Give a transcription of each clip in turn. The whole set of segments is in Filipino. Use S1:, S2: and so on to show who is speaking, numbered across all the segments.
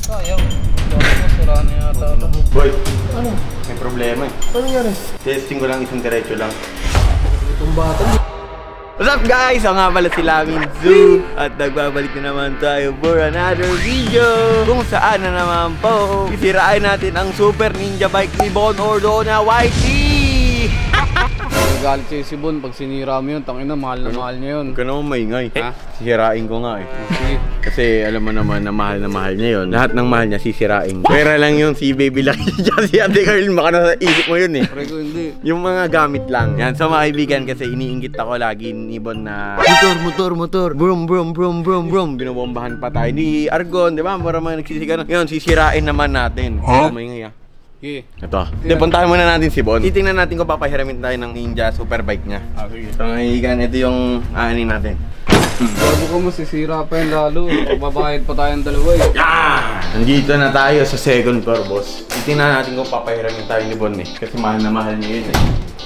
S1: Sayang. Sira na yata.
S2: Boy,
S1: Ano?
S2: may problema eh.
S1: Ano nangyari?
S2: Testing ko lang isang diretso lang.
S1: Itong bata.
S2: What's up guys? Ako nga pala si Lamin Zoo at nagbabalik na naman tayo for another video kung saan na naman po sisirain natin ang Super Ninja Bike ni Bon Ordo na YT.
S1: Galit sa'yo si Bon pag sinira mo yun. Tangina, mahal na mahal niya yun.
S2: Huwag ka naman maingay.
S1: Ha?
S2: Sisirain ko nga eh.
S1: Sige.
S2: Kasi alam mo naman na mahal niya yun. Lahat ng mahal niya sisirain. Pera lang yun si Baby Lucky dyan si Ate Carl. Baka nasa isip mo yun eh.
S1: Pre ko hindi.
S2: Yung mga gamit lang. Yan, so mga kaibigan kasi iniinggit ako lagi ni Bon na motor, brum, binubombahan pa tayo ni Argon, di ba? Para mga nagsisigaw. Ngayon, sisirain naman natin. Huh? Maingay ah.
S1: Okay.
S2: Ito. Hindi, puntahan muna natin si Bon. Titingnan natin kung papahiramin tayo ng Ninja Superbike niya.
S1: Sige.
S2: So mga kaibigan, ito yung aanin natin.
S1: Bago ka mo, sisira pa yun lalo. Babayad pa tayong dalawa eh.
S2: Yeah! Nandito na tayo sa second floor, boss. Titingnan natin kung papahiramin tayo ni Bon eh. Kasi mahal na mahal niya yun eh.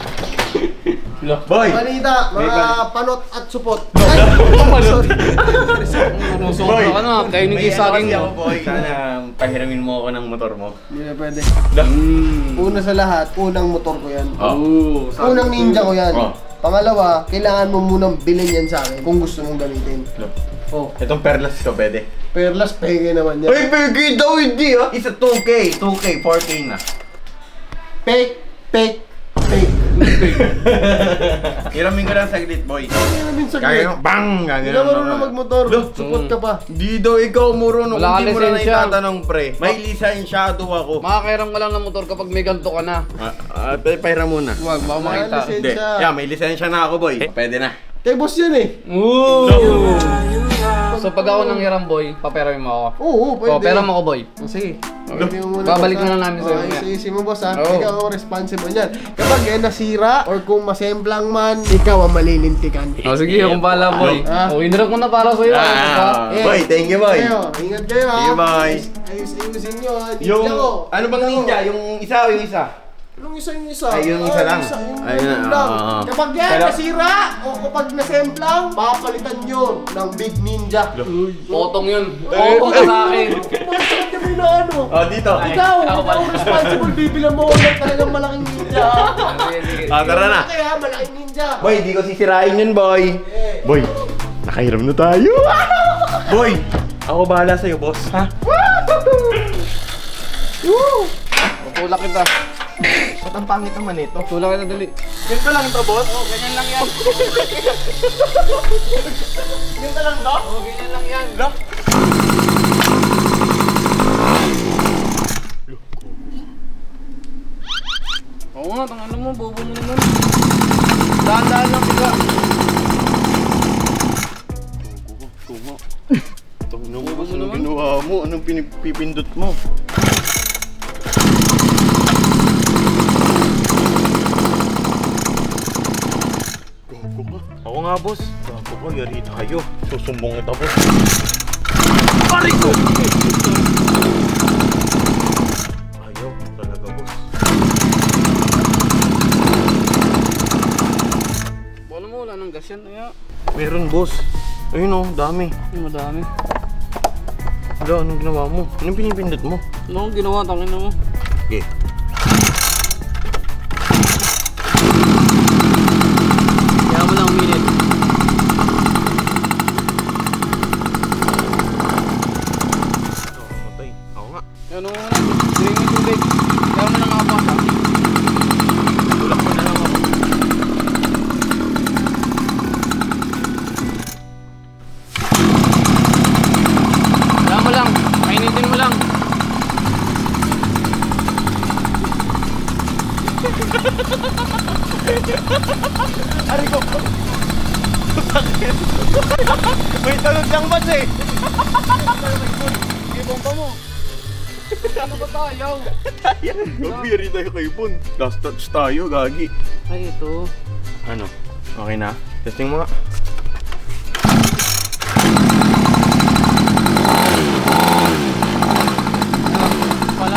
S2: Boy!
S3: Balita, mga panot at supot.
S1: Boy, ka na, kayo nung isaging mo.
S2: Boy, sana pahiramin mo ako ng motor mo.
S3: Hindi na pwede. Una sa lahat, unang motor ko yan. Unang ninja ko yan. Pangalawa, kailangan mo munang bilhin yan sa akin kung gusto mong gamitin. Oh.
S2: Itong perlas ko, pwede.
S3: Perlas, peke naman yan.
S2: Ay, peke daw, hindi ah! Isa 2K, 4K na.
S3: Fake.
S2: Hiramin ko lang saglit, boy.
S3: Hiramin saglit.
S2: Kaya bang!
S3: Hindi ka marunong magmotor. Supot ka pa.
S2: Di daw ikaw marunong.
S1: Wala
S2: Hindi
S1: ka
S2: mo na
S1: lisensya.
S2: itatanong, pre. May lisensyado ako.
S1: Makakairam ka lang ng motor kapag may ganito ka na.
S2: Pahiram muna.
S1: Huwag, baka makita.
S3: Lisensya.
S2: Hindi. Yeah, may lisensya na ako, boy. Pwede na.
S3: Kay boss yan eh.
S1: So pag ako nang hiram boy, paperamin mo ako.
S3: Oo, pwede.
S1: O, pera mo ako boy.
S3: Sige.
S1: Babalik na lang namin sa'yo.
S3: Sige mo boss ha.
S1: Oo.
S3: Ikaw ang responsible niyan. Kapag nasira or kung masemblang man, ikaw ang malilintikan.
S1: O sige, akong bahala boy. O, inirap ko na para sa'yo.
S2: Boy, thank you, boy.
S3: Ingat kayo ha.
S2: See you, boy.
S3: Ayusin nyo ha.
S2: Yung, ano bang ninja? Yung isa o yung isa?
S3: Yung isa.
S2: Ay, yung isa lang. Ayun na.
S3: Kapag yan nasira o kapag nasemblang, papalitan nyo ng Big Ninja.
S1: Potong yun. Potong ka sa akin.
S3: Bakit kami na ano?
S2: Dito.
S3: Ikaw ang responsible, bibilang mo ulit talagang malaking ninja.
S2: Tara na.
S3: Kaya malaking ninja.
S2: Boy, di ko sisirain yun, boy. Boy, nakahiram na tayo. Boy, ako bahala sa'yo, boss. Ha?
S1: Tulak kita.
S2: Ba't ang pangit naman ito?
S1: Tulak kita dali.
S2: Ganito lang ito, boss?
S1: Oo, ganyan lang yan.
S2: Ganito lang ito?
S1: Oo, ganyan lang yan. Oo nga, tangano mo, bobo mo naman. Dahan-dahan lang sila.
S2: Tungo. Anong ginawa mo? Anong pinipindot mo? Gago ka. Ako nga, boss. Gago ka, yari tayo. Susumbong kita, boss. Pari ko! Ayaw, talaga, boss.
S1: Paano mo, wala nang gas yan. Kaya,
S2: Meron, boss. Ayun o, dami.
S1: madami.
S2: Wala, anong ginawa mo? Anong pinipindot mo?
S1: Ano akong ginawa, tangin na mo.
S2: Okay.
S1: Kaya mo lang uminit.
S2: Matay. Ako nga.
S1: Ano mo na, drink yung tubig. Kaya mo lang nakapas ha.
S2: Tulak ko na lang ako.
S1: Kaya mo lang, kainitin mo lang.
S2: Ari ko! May talog lang mas eh!
S1: Ibong pa mo. Ano ba tayo?
S2: Mag-beery tayo kay Bon. Last touch tayo, gagi.
S1: Ay, ito.
S2: Ano? Okay na? Testing mo nga.
S1: Pala.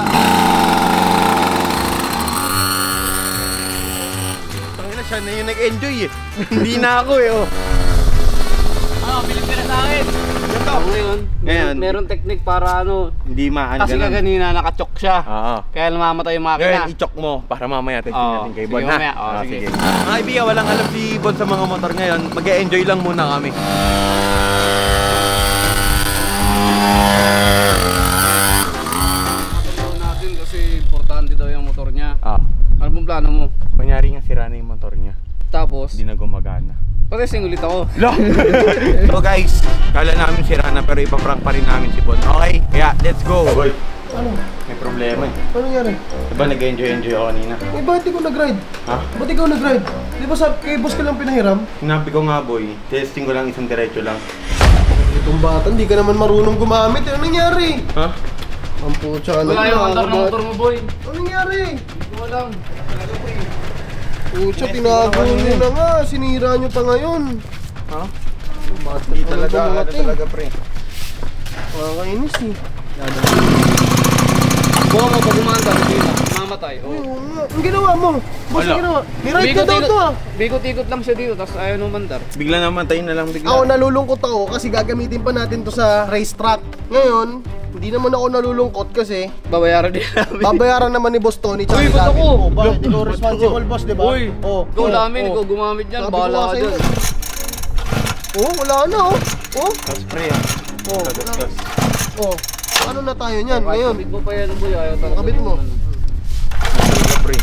S2: Tangina siya na yung nag-enjoy eh. Hindi na ako eh oh.
S1: Bilib ka na sa akin.
S2: Ito Ngayon,
S1: Meron technique para ano.
S2: hindi maano
S1: Kasi kanina nakachok siya.
S2: Oo.
S1: Kaya namamatay yung makina.
S2: Ngayon, i-chok mo para mamaya testing natin kay Bon,
S1: sige,
S2: ha?
S1: mamaya. Sige.
S2: Mga kaibigan, walang alam si Bon sa mga motor ngayon. Mag-e-enjoy lang muna kami.
S1: Matulungan natin kasi importante daw yung motor niya. Ano pong plano mo?
S2: Kunyari nga sira na yung motor niya.
S1: Tapos,
S2: Hindi na gumagana.
S1: patesting ulit ako.
S2: So guys, kala namin sira na pero ipaprank pa rin namin si Bon. Okay, kaya let's go. Boy,
S3: Ano?
S2: may problema eh.
S3: Ano nangyari?
S2: Diba nag-enjoy ako kanina?
S3: Eh, bakit ikaw nag-ride?
S2: Ha?
S3: Ba't ikaw nag-ride? Di ba sabi kay boss ka lang pinahiram?
S2: Sinabi ko nga boy, testing ko lang isang diretso lang.
S3: Itong bata, hindi ka naman marunong gumamit. Ano nangyari?
S2: Ha?
S3: Ang putya ka
S1: Wala
S3: naman.
S1: yung andar ng motor mo, boy.
S3: Ano nangyari?
S1: Hindi ko alam.
S3: Putya, tinago nyo na nga. Sinira nyo pa ngayon.
S2: Ha?
S3: Bata
S2: Hindi
S3: ka
S2: talaga,
S3: naman
S2: ano
S3: dumating.
S2: talaga pre.
S3: Nakakainis eh.
S1: Buka mo pag umandar, hindi na. Mamatay.
S3: Oo nga. Ang ginawa mo? Boss,
S2: Wala.
S3: ang ginawa? Niride ka daw to ah.
S1: Bikot-ikot lang siya dito, tapos ayaw nung mandar.
S2: Bigla namatay na lang bigla.
S3: Ako nalulungkot ako kasi gagamitin pa natin to sa racetrack. Ngayon, hindi naman ako nalulungkot kasi
S1: Babayaran din namin.
S3: babayaran naman ni Boss Tony tsaka
S1: Uy,
S3: ni
S1: ba't
S3: Lamin.
S1: ako?
S3: Oh, bakit? Ikaw responsible boss, di ba?
S1: Uy,
S3: Oh,
S1: ikaw lamin,
S3: oh.
S1: ikaw gumamit yan,
S3: Sabi ko
S1: bahala
S3: nga
S1: ka
S3: sa'yo.
S1: dyan.
S3: Oh, wala na oh. Oh,
S2: Tapos pre ah.
S3: oh,
S2: Tapos.
S3: oh. Ano na tayo niyan ngayon?
S1: Kabit mo pa yan, boy, ayaw talaga.
S3: Kabit mo.
S2: Ano pre?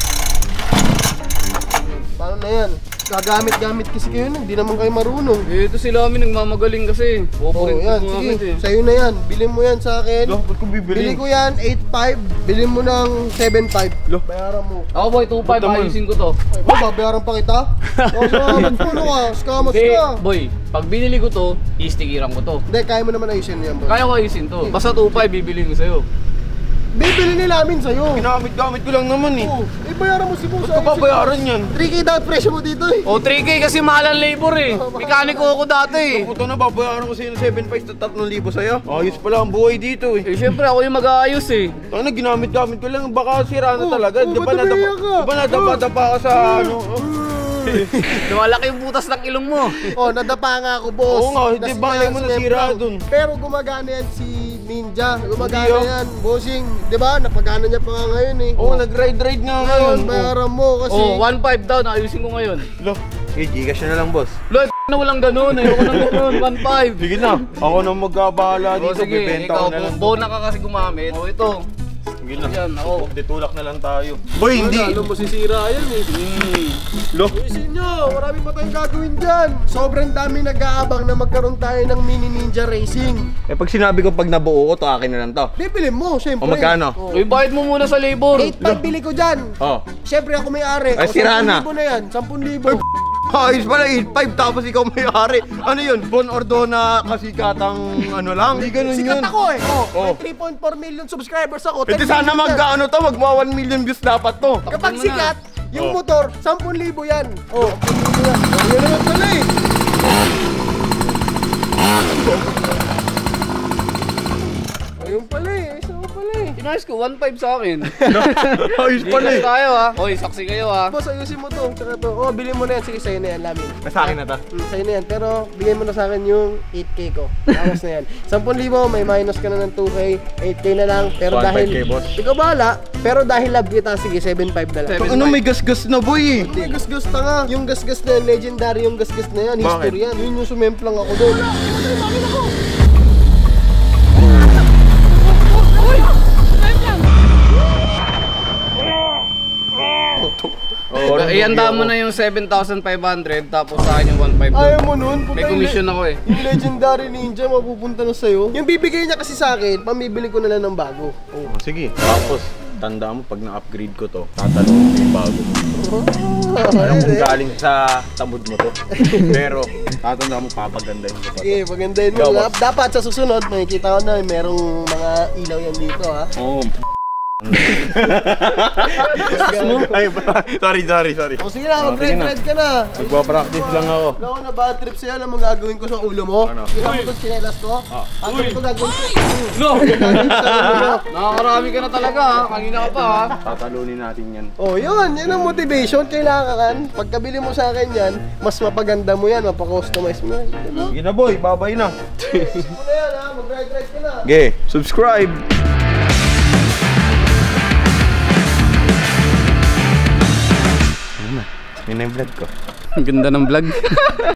S3: Paano na yan? Gagamit-gamit kasi kayo nun, hindi naman kayo marunong.
S1: Eh, ito sila amin nagmamagaling kasi.
S3: Oh,
S1: Opo rin
S3: yan,
S1: gumamit
S3: sige.
S1: eh.
S3: Sa'yo na yan. Bilhin mo yan sa akin.
S2: Lo, ba't ko
S3: Bili
S2: bibili?
S3: ko yan, 8.5. Bilhin mo ng 7.5.
S2: Lo.
S3: Bayaran mo.
S1: Ako boy, 2.5,
S2: Ba't naman?
S1: ayusin ko to.
S3: Ay, babayaran pa kita? O, salamat po, ano ka? Scammers
S1: Hindi,
S3: ka.
S1: boy, pag binili ko to, istikiran ko to.
S3: Hindi, kaya mo naman ayusin yan, bro.
S1: Kaya ko ayusin to. Basta 2.5 bibilin ko sa'yo.
S3: Bibili nila amin sa'yo.
S2: Ginamit-gamit ko lang naman eh.
S3: Oh, eh, bayaran mo si boss.
S2: Ba't ko babayaran yan?
S3: 3K daw presyo mo dito eh.
S1: O 3K kasi mahal ang labor eh. Mekaniko ako dati.
S2: Puto na, babayaran ko sa'yo ng 7.5 sa 3,000 sa'yo. Ayos pala ang buhay dito eh.
S1: Eh syempre ako yung mag-aayos eh.
S2: Ano, ginamit-gamit ko lang, baka sira na talaga.
S3: oh,
S2: Di ba
S3: ba't umiiyak ka?
S2: nadapa ka sa ano?
S1: Lumalaki yung butas ng ilong mo.
S3: Oh, nadapa nga ako, boss.
S2: Oo nga, di ba, alam mo nasira dun.
S3: Pero gumagana yan si Ninja. Gumagana
S2: Hindi, oh.
S3: yan, bossing. Di ba? Napagana niya pa nga ngayon eh.
S2: Oo, nag-ride nga ngayon.
S3: Bayaran mo kasi.
S1: Oh, 1.5 daw, naayusin ko ngayon.
S2: Lo, Gcash na lang boss.
S1: Lo, na walang ganun. Ayoko nang ganun, 1.5.
S2: Sige na, ako na magkabahala
S1: O
S2: dito,
S1: sige,
S2: bibenta
S1: ikaw,
S2: ko na lang.
S1: bona ka kasi gumamit. O ito.
S2: Sige na,
S1: Yan, ako.
S2: ditulak na lang tayo. Boy, hindi!
S3: Alam mo sisira yan eh.
S2: Lo,
S3: Ayusin nyo, marami pa tayong gagawin dyan. Sobrang dami nag-aabang na magkaroon tayo ng mini ninja racing.
S2: eh pag sinabi ko pag nabuo ko, to akin na lang to.
S3: Bibili mo, syempre.
S2: O magkano?
S3: Oh.
S1: Uy, bayad mo muna sa labor.
S3: 8.5 bili ko dyan.
S2: Oh.
S3: Syempre ako may-ari.
S2: Ay, sira na.
S3: 10,000 na yan, 10,000.
S2: Ayos pala, 8.5 tapos ikaw may-ari. Ano yun? Bon Ordona kasikatang ano lang? Hindi ganun
S3: Sikat
S2: yun.
S3: ako eh.
S2: Oh.
S3: May 3.4 million subscribers ako.
S2: Pwede
S3: 10
S2: sana
S3: million yan.
S2: mag-ano to, mag 1 million views dapat to.
S3: Kapag
S1: Takpan mo na.
S3: sikat, yung
S2: Oh.
S3: motor, 10,000 yan. Oh, 10,000 yan. Oh, yun naman pala eh. Ayun pala eh. Ayos naman pala eh.
S1: Inayos ko, 1.5 sa akin.
S2: Ayos pala
S1: Gcash
S2: eh.
S1: tayo ha. Oy, saksi kayo ha.
S3: Boss, ayusin mo to. Tsaka to. Oh, bilhin mo na yan. Sige, sa'yo na yan, Lamin.
S2: Sa akin na to.
S3: Sa'yo na yan. Pero, bigay mo na sa akin yung 8K ko. Tapos na yan. 10,000, may minus ka na ng 2K. 8K na lang. Pero
S2: 1.5K,
S3: dahil...
S2: boss.
S3: Ikaw bahala. Pero dahil love kita, sige, 7.5 na lang.
S1: Seven.
S2: Ano may gasgas na boy eh.
S3: Hindi, gasgas na nga. Yung gasgas na yan, legendary yung gasgas na yan. History
S2: Bakit?
S3: yan. Yun yung sumemplang ako doon.
S2: Oh,
S1: Ihanda mo na yung 7,500 tapos sa akin yung 1.5 doon.
S3: Ayaw mo nun?
S1: May commission ako eh.
S3: Yung legendary ninja mapupunta na sa'yo. Yung bibigay niya kasi sa akin, pamibili ko na lang ng bago.
S2: Oh, sige. Tapos, tanda mo pag na-upgrade ko to, tatanong ko yung bago mo. Alam kung galing sa tamod mo to. Pero, tatanda mo papagandahin ko pa to.
S3: Sige, pagandahin mo.
S2: Ikaw, boss.
S3: Dapat sa susunod, makikita ko na merong mga ilaw yan dito ha.
S2: Oo. Ay, sorry.
S3: O sige na, mag-ride ka na.
S2: Magpa-practice lang ako.
S3: Wala ko na bad trip sa'yo. Alam mo gagawin ko sa ulo mo?
S2: Ano?
S3: Ginawa mo itong chinelas ko? Ang ito gagawin ko.
S1: No!
S3: Gagawin ko sa ulo mo.
S1: Nakakarami ka na talaga ha. Kanina ka pa ha.
S2: Tatalunin natin yan.
S3: Oh, yun ang motivation. Kailangan. Pagkabili mo sa akin yan, mas mapaganda mo yan, mapakustomize mo yan. Diba?
S2: Sige na boy, babay na.
S3: Isip mo na yan ha, mag-ride ka na.
S2: Okay, subscribe. Yun na yung vlog ko.
S1: Ang ganda ng vlog.